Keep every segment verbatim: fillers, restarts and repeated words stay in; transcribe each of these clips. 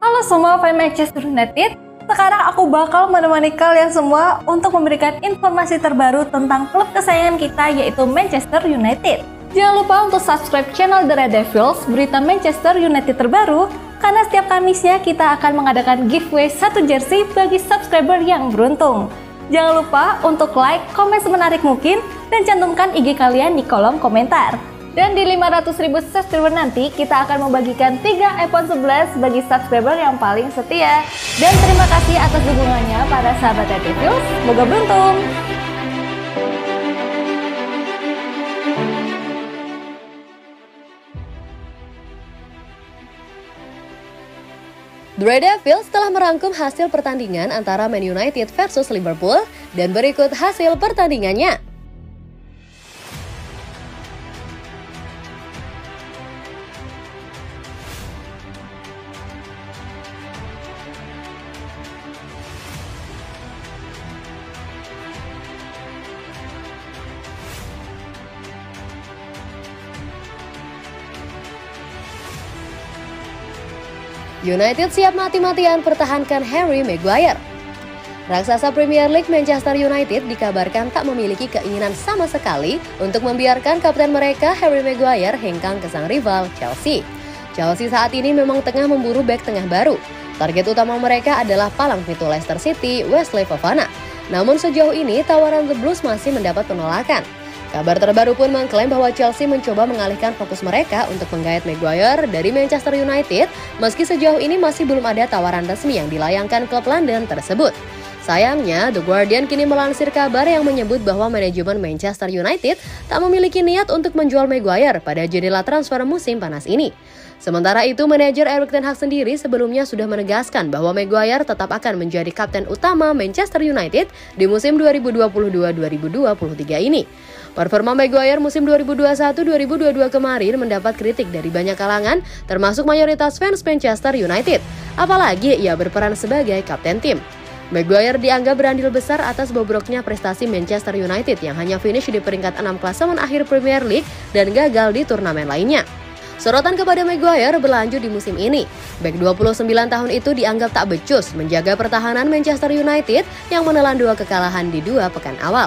Halo semua fans Manchester United, sekarang aku bakal menemani kalian semua untuk memberikan informasi terbaru tentang klub kesayangan kita yaitu Manchester United. Jangan lupa untuk subscribe channel The Red Devils, berita Manchester United terbaru, karena setiap Kamisnya kita akan mengadakan giveaway satu jersey bagi subscriber yang beruntung. Jangan lupa untuk like, komen semenarik mungkin, dan cantumkan I G kalian di kolom komentar. Dan di lima ratus ribu subscriber nanti, kita akan membagikan tiga iPhone sebelas bagi subscriber yang paling setia. Dan terima kasih atas dukungannya para sahabat Red Devils, semoga beruntung! The Red Devils telah merangkum hasil pertandingan antara Man United versus Liverpool dan berikut hasil pertandingannya. United siap mati-matian pertahankan Harry Maguire. Raksasa Premier League Manchester United dikabarkan tak memiliki keinginan sama sekali untuk membiarkan kapten mereka Harry Maguire hengkang ke sang rival Chelsea. Chelsea saat ini memang tengah memburu bek tengah baru. Target utama mereka adalah palang pintu Leicester City, Wesley Fofana. Namun sejauh ini tawaran The Blues masih mendapat penolakan. Kabar terbaru pun mengklaim bahwa Chelsea mencoba mengalihkan fokus mereka untuk menggait Maguire dari Manchester United, meski sejauh ini masih belum ada tawaran resmi yang dilayangkan klub London tersebut. Sayangnya, The Guardian kini melansir kabar yang menyebut bahwa manajemen Manchester United tak memiliki niat untuk menjual Maguire pada jendela transfer musim panas ini. Sementara itu, manajer Erik ten Hag sendiri sebelumnya sudah menegaskan bahwa Maguire tetap akan menjadi kapten utama Manchester United di musim dua ribu dua puluh dua dua ribu dua puluh tiga ini. Performa Maguire musim dua ribu dua puluh satu dua ribu dua puluh dua kemarin mendapat kritik dari banyak kalangan, termasuk mayoritas fans Manchester United. Apalagi ia berperan sebagai kapten tim. Maguire dianggap berandil besar atas bobroknya prestasi Manchester United yang hanya finish di peringkat enam klasemen akhir Premier League dan gagal di turnamen lainnya. Sorotan kepada Maguire berlanjut di musim ini. Bek dua puluh sembilan tahun itu dianggap tak becus menjaga pertahanan Manchester United yang menelan dua kekalahan di dua pekan awal.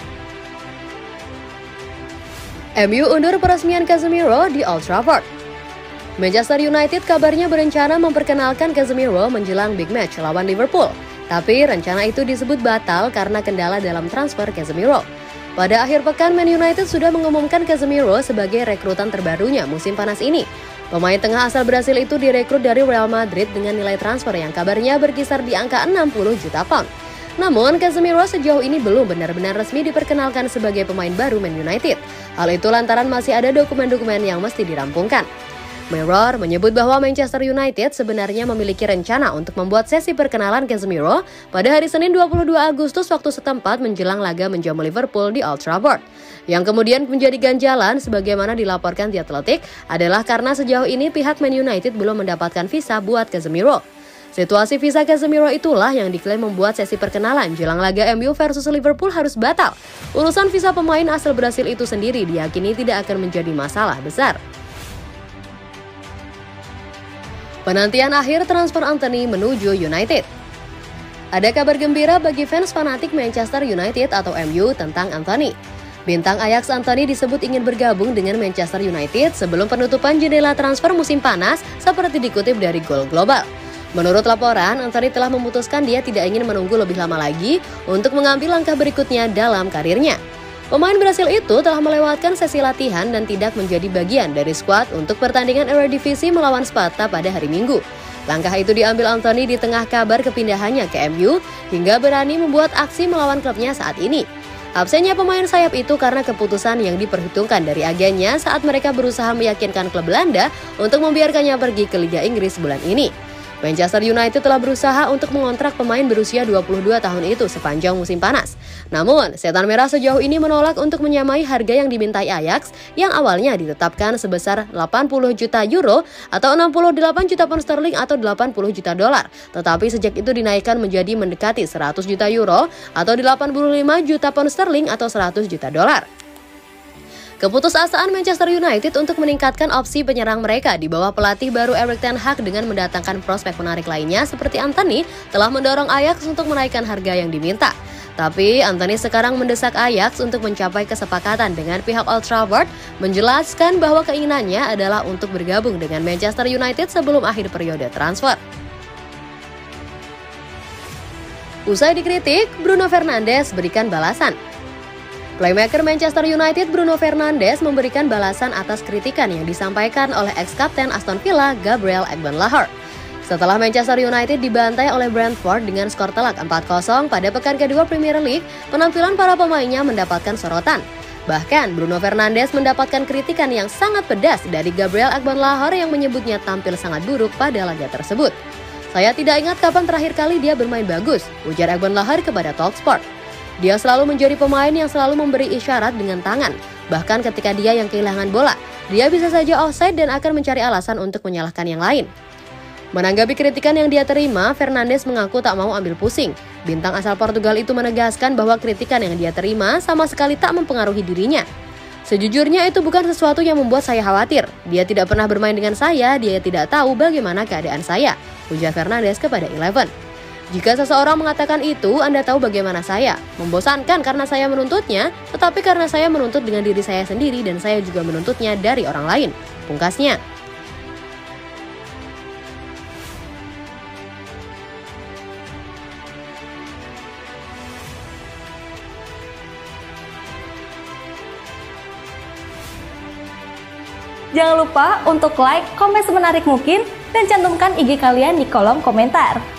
M U undur peresmian Casemiro di Old Trafford. Manchester United kabarnya berencana memperkenalkan Casemiro menjelang big match lawan Liverpool. Tapi rencana itu disebut batal karena kendala dalam transfer Casemiro. Pada akhir pekan, Man United sudah mengumumkan Casemiro sebagai rekrutan terbarunya musim panas ini. Pemain tengah asal Brasil itu direkrut dari Real Madrid dengan nilai transfer yang kabarnya berkisar di angka enam puluh juta pound. Namun, Casemiro sejauh ini belum benar-benar resmi diperkenalkan sebagai pemain baru Man United. Hal itu lantaran masih ada dokumen-dokumen yang mesti dirampungkan. Mirror menyebut bahwa Manchester United sebenarnya memiliki rencana untuk membuat sesi perkenalan Casemiro pada hari Senin dua puluh dua Agustus waktu setempat menjelang laga menjamu Liverpool di Old Trafford. Yang kemudian menjadi ganjalan sebagaimana dilaporkan di Athletic adalah karena sejauh ini pihak Man United belum mendapatkan visa buat Casemiro. Situasi visa Casemiro itulah yang diklaim membuat sesi perkenalan jelang laga M U versus Liverpool harus batal. Urusan visa pemain asal Brasil itu sendiri diyakini tidak akan menjadi masalah besar. Penantian akhir transfer Antony menuju United. Ada kabar gembira bagi fans fanatik Manchester United atau M U tentang Antony. Bintang Ajax Antony disebut ingin bergabung dengan Manchester United sebelum penutupan jendela transfer musim panas seperti dikutip dari Goal Global. Menurut laporan, Antony telah memutuskan dia tidak ingin menunggu lebih lama lagi untuk mengambil langkah berikutnya dalam karirnya. Pemain Brasil itu telah melewatkan sesi latihan dan tidak menjadi bagian dari skuad untuk pertandingan Eredivisie melawan Sparta pada hari Minggu. Langkah itu diambil Antony di tengah kabar kepindahannya ke M U hingga berani membuat aksi melawan klubnya saat ini. Absennya pemain sayap itu karena keputusan yang diperhitungkan dari agennya saat mereka berusaha meyakinkan klub Belanda untuk membiarkannya pergi ke Liga Inggris bulan ini. Manchester United telah berusaha untuk mengontrak pemain berusia dua puluh dua tahun itu sepanjang musim panas. Namun, Setan Merah sejauh ini menolak untuk menyamai harga yang dimintai Ajax yang awalnya ditetapkan sebesar delapan puluh juta euro atau enam puluh delapan juta pound sterling atau delapan puluh juta dolar. Tetapi sejak itu dinaikkan menjadi mendekati seratus juta euro atau delapan puluh lima juta pound sterling atau seratus juta dolar. Keputusasaan Manchester United untuk meningkatkan opsi penyerang mereka di bawah pelatih baru Erik ten Hag dengan mendatangkan prospek menarik lainnya seperti Antony telah mendorong Ajax untuk menaikkan harga yang diminta. Tapi Antony sekarang mendesak Ajax untuk mencapai kesepakatan dengan pihak Old Trafford, menjelaskan bahwa keinginannya adalah untuk bergabung dengan Manchester United sebelum akhir periode transfer. Usai dikritik, Bruno Fernandes berikan balasan. Playmaker Manchester United Bruno Fernandes memberikan balasan atas kritikan yang disampaikan oleh ex-kapten Aston Villa Gabriel Agbonlahor. Setelah Manchester United dibantai oleh Brentford dengan skor telak empat kosong pada pekan kedua Premier League, penampilan para pemainnya mendapatkan sorotan. Bahkan Bruno Fernandes mendapatkan kritikan yang sangat pedas dari Gabriel Agbonlahor yang menyebutnya tampil sangat buruk pada laga tersebut. "Saya tidak ingat kapan terakhir kali dia bermain bagus," ujar Agbonlahor kepada Talksport. "Dia selalu menjadi pemain yang selalu memberi isyarat dengan tangan. Bahkan ketika dia yang kehilangan bola, dia bisa saja offside dan akan mencari alasan untuk menyalahkan yang lain." Menanggapi kritikan yang dia terima, Fernandes mengaku tak mau ambil pusing. Bintang asal Portugal itu menegaskan bahwa kritikan yang dia terima sama sekali tak mempengaruhi dirinya. "Sejujurnya itu bukan sesuatu yang membuat saya khawatir. Dia tidak pernah bermain dengan saya, dia tidak tahu bagaimana keadaan saya," ujar Fernandes kepada Eleven. "Jika seseorang mengatakan itu, Anda tahu bagaimana saya. Membosankan karena saya menuntutnya, tetapi karena saya menuntut dengan diri saya sendiri dan saya juga menuntutnya dari orang lain," pungkasnya. Jangan lupa untuk like, komen semenarik mungkin, dan cantumkan I G kalian di kolom komentar.